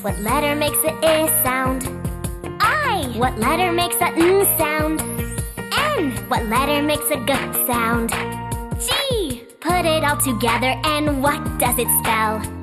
What letter makes a I sound? I. What letter makes a N sound? N. What letter makes a G sound? G. Put it all together and what does it spell?